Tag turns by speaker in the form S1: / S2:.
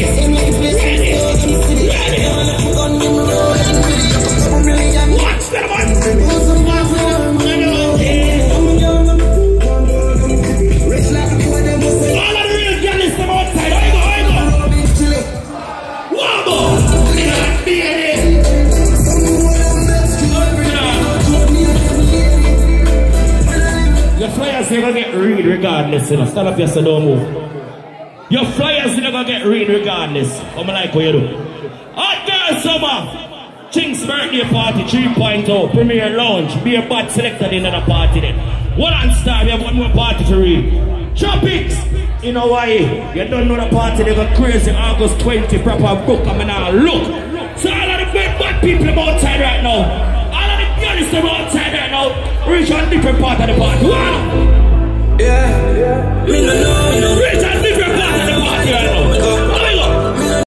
S1: Watch that one. All of the real Gyallis them outside. I go. Wobble. Your flyers never get read regardless, you know. Stand up here so don't move. Your flyers never get read regardless. I'm like what you do. Hot girl summer. Chink's birthday party 3.0. Premier lounge. Be a bad selected in another party then. One on star, we have one more party to read. Tropics. You know why? You don't know the party, they go crazy. August 20, proper book. I'm now look. So all of the bad people outside right now. All of the Gyallis outside right now. Reach on different part of the party. Wow!
S2: Yeah. Me no know.